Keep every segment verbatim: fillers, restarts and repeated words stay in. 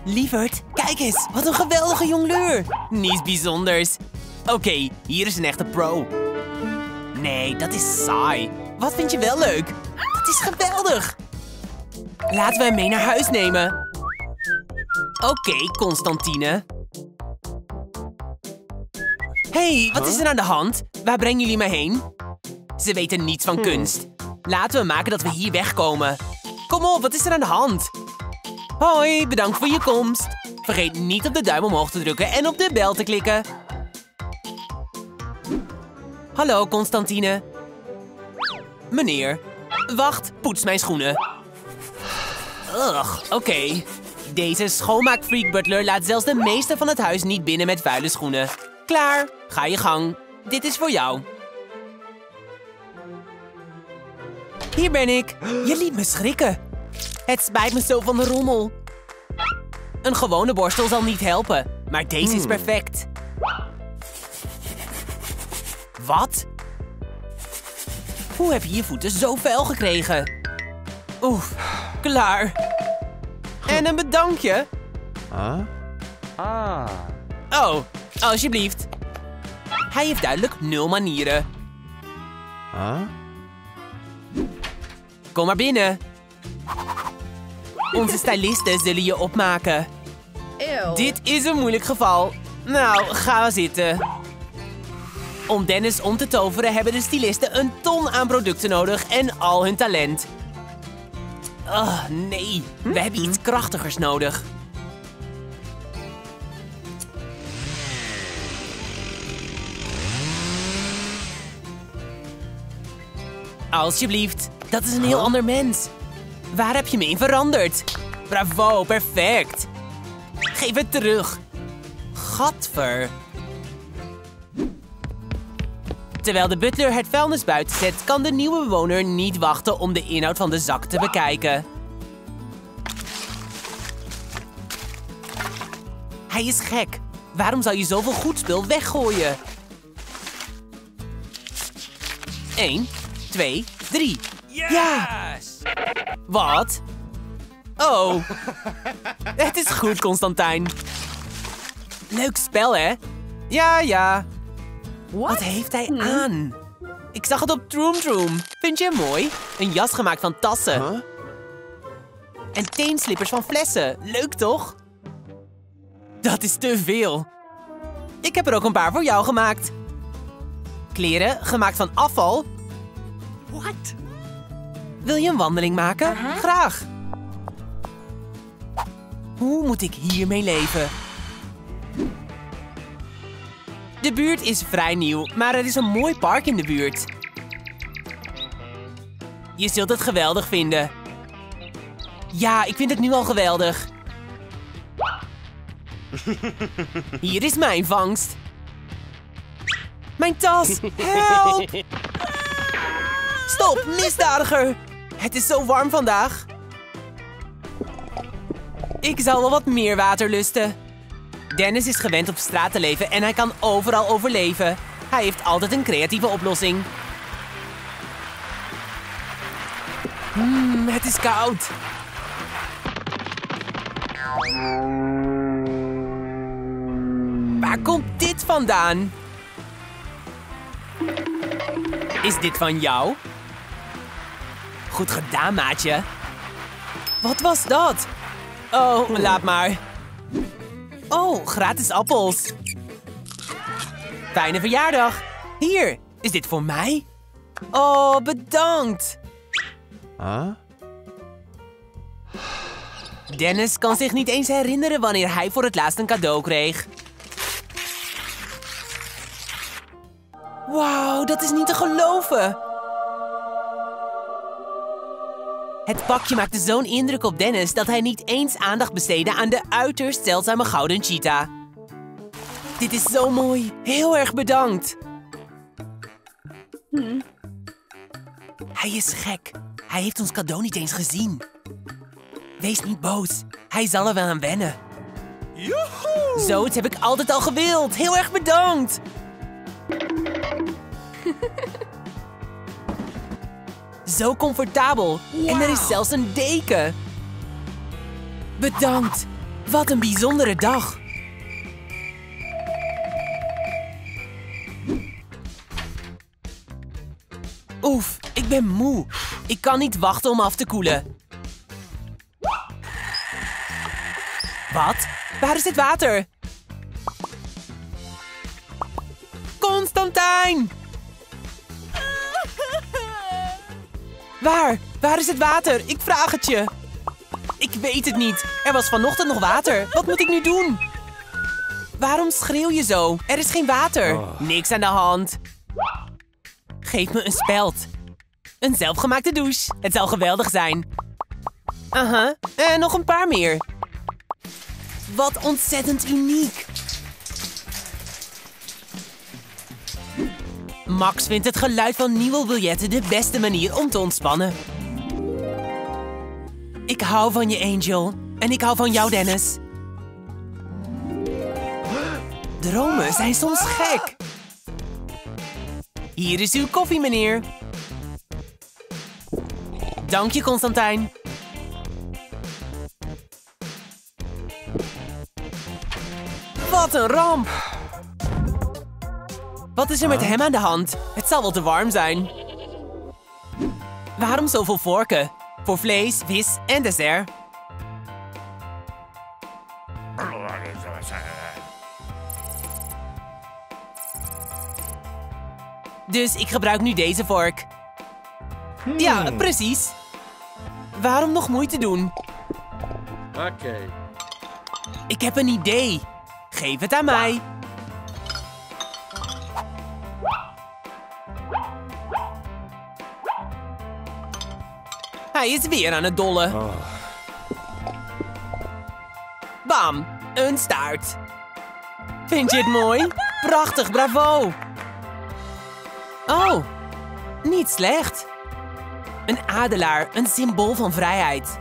Lieverd, kijk eens. Wat een geweldige jongleur. Niets bijzonders. Oké, okay, hier is een echte pro. Nee, dat is saai. Wat vind je wel leuk? Dat is geweldig. Laten we hem mee naar huis nemen. Oké, okay, Constantine. Hey, wat is er aan de hand? Waar brengen jullie me heen? Ze weten niets van kunst. Laten we maken dat we hier wegkomen. Kom op, wat is er aan de hand? Hoi, bedankt voor je komst. Vergeet niet op de duim omhoog te drukken en op de bel te klikken. Hallo, Constantine. Meneer. Wacht, poets mijn schoenen. Ugh, oké. Okay. Deze schoonmaakfreak butler laat zelfs de meeste van het huis niet binnen met vuile schoenen. Klaar, ga je gang. Dit is voor jou. Hier ben ik. Je liet me schrikken. Het spijt me zo van de rommel. Een gewone borstel zal niet helpen, maar deze is perfect. Wat? Hoe heb je je voeten zo vuil gekregen? Oef, klaar. En een bedankje. Huh? Ah. Oh, alsjeblieft. Hij heeft duidelijk nul manieren. Huh? Kom maar binnen. Onze stylisten zullen je opmaken. Ew. Dit is een moeilijk geval. Nou, ga zitten. Om Dennis om te toveren hebben de stylisten een ton aan producten nodig en al hun talent. Oh, nee. We hebben iets krachtigers nodig. Alsjeblieft. Dat is een heel ander mens. Waar heb je me in veranderd? Bravo, perfect. Geef het terug. Gadver. Terwijl de butler het vuilnis buiten zet, kan de nieuwe bewoner niet wachten om de inhoud van de zak te bekijken. Hij is gek. Waarom zou je zoveel goed spul weggooien? Eén, twee, drie. Yes! Ja! Wat? Oh. Het is goed, Constantijn. Leuk spel, hè? Ja, ja. What? Wat heeft hij aan? Ik zag het op Troom Troom. Vind je hem mooi? Een jas gemaakt van tassen. Huh? En teenslippers van flessen. Leuk, toch? Dat is te veel. Ik heb er ook een paar voor jou gemaakt. Kleren gemaakt van afval. What? Wil je een wandeling maken? Uh-huh. Graag. Hoe moet ik hiermee leven? De buurt is vrij nieuw, maar er is een mooi park in de buurt. Je zult het geweldig vinden. Ja, ik vind het nu al geweldig. Hier is mijn vangst. Mijn tas! Help! Stop, misdadiger! Het is zo warm vandaag. Ik zal wel wat meer water lusten. Dennis is gewend op straat te leven en hij kan overal overleven. Hij heeft altijd een creatieve oplossing. Mmm, het is koud. Waar komt dit vandaan? Is dit van jou? Goed gedaan, maatje. Wat was dat? Oh, laat maar. Oh, gratis appels. Fijne verjaardag. Hier, is dit voor mij? Oh, bedankt. Huh? Dennis kan zich niet eens herinneren wanneer hij voor het laatst een cadeau kreeg. Wauw, dat is niet te geloven. Het pakje maakte zo'n indruk op Dennis dat hij niet eens aandacht besteedde aan de uiterst zeldzame gouden cheetah. Dit is zo mooi. Heel erg bedankt. Hm. Hij is gek. Hij heeft ons cadeau niet eens gezien. Wees niet boos. Hij zal er wel aan wennen. Joehoe! Zoiets heb ik altijd al gewild. Heel erg bedankt. Zo comfortabel. En er is zelfs een deken. Bedankt. Wat een bijzondere dag. Oef, ik ben moe. Ik kan niet wachten om af te koelen. Wat? Waar is het water? Constantijn! Waar? Waar is het water? Ik vraag het je. Ik weet het niet. Er was vanochtend nog water. Wat moet ik nu doen? Waarom schreeuw je zo? Er is geen water. Oh. Niks aan de hand. Geef me een speld. Een zelfgemaakte douche. Het zal geweldig zijn. Aha. En nog een paar meer. Wat ontzettend uniek. Max vindt het geluid van nieuwe biljetten de beste manier om te ontspannen. Ik hou van je, Angel. En ik hou van jou, Dennis. Dromen zijn soms gek. Hier is uw koffie, meneer. Dank je, Constantijn. Wat een ramp. Wat is er met hem aan de hand? Het zal wel te warm zijn. Waarom zoveel vorken? Voor vlees, vis en dessert. Dus ik gebruik nu deze vork. Ja, precies. Waarom nog moeite doen? Oké. Okay. Ik heb een idee. Geef het aan mij. Hij is weer aan het dollen. Oh. Bam, een staart. Vind je het mooi? Prachtig, bravo. Oh, niet slecht. Een adelaar, een symbool van vrijheid.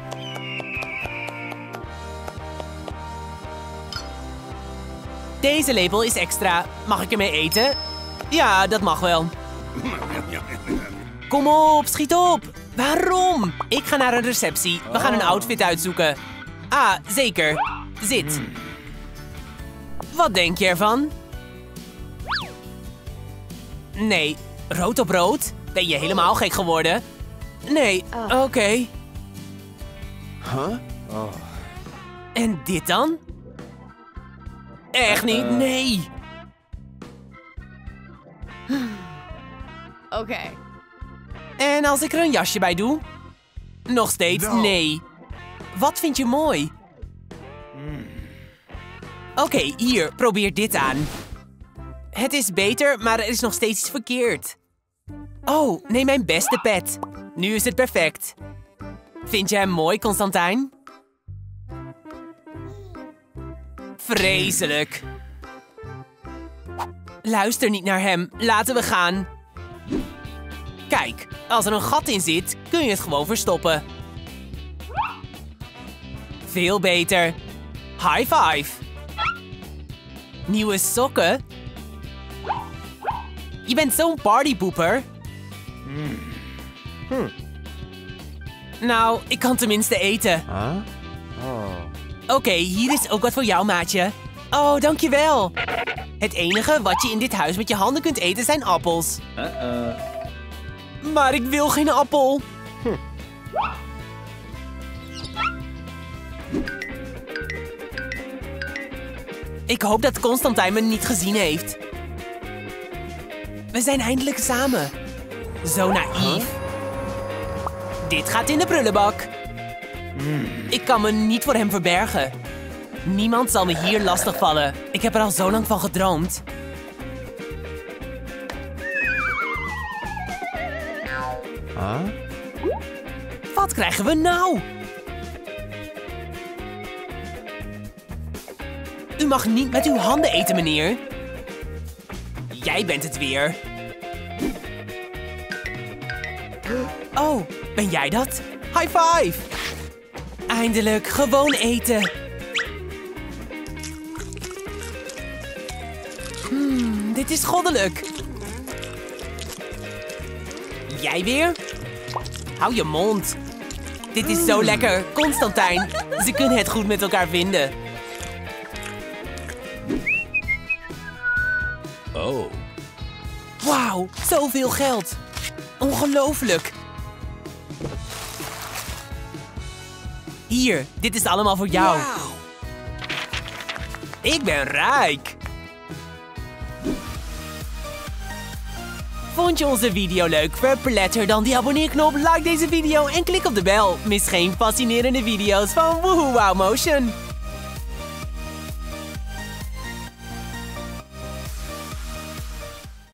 Deze lepel is extra. Mag ik ermee eten? Ja, dat mag wel. Kom op, schiet op. Waarom? Ik ga naar een receptie. We gaan een outfit uitzoeken. Ah, zeker. Zit. Wat denk je ervan? Nee, rood op rood? Ben je helemaal gek geworden? Nee, oké. Okay. Huh? Oh. En dit dan? Echt niet, nee. Oké. Okay. En als ik er een jasje bij doe? Nog steeds No. nee. Wat vind je mooi? Oké, okay, hier, probeer dit aan. Het is beter, maar er is nog steeds iets verkeerd. Oh, neem mijn beste pet. Nu is het perfect. Vind je hem mooi, Constantijn? Vreselijk. Luister niet naar hem. Laten we gaan. Kijk, als er een gat in zit, kun je het gewoon verstoppen. Veel beter. High five. Nieuwe sokken? Je bent zo'n partypoeper. Mm. Hm. Nou, ik kan tenminste eten. Huh? Oh. Oké, okay, hier is ook wat voor jou, maatje. Oh, dankjewel. Het enige wat je in dit huis met je handen kunt eten zijn appels. Uh-uh. Maar ik wil geen appel. Hm. Ik hoop dat Constantijn me niet gezien heeft. We zijn eindelijk samen. Zo naïef. Huh? Dit gaat in de prullenbak. Mm. Ik kan me niet voor hem verbergen. Niemand zal me hier lastigvallen. Ik heb er al zo lang van gedroomd. Huh? Wat krijgen we nou? U mag niet met uw handen eten, meneer. Jij bent het weer. Oh, ben jij dat? High five! Eindelijk, gewoon eten. Hmm, dit is goddelijk. Jij weer? Hou je mond. Dit is zo lekker, Constantijn. Ze kunnen het goed met elkaar vinden. Oh. Wauw, zoveel geld. Ongelooflijk. Hier, dit is allemaal voor jou. Ik ben rijk. Vond je onze video leuk? Verpletter dan die abonneerknop, like deze video en klik op de bel. Mis geen fascinerende video's van Woohoo Wow Motion.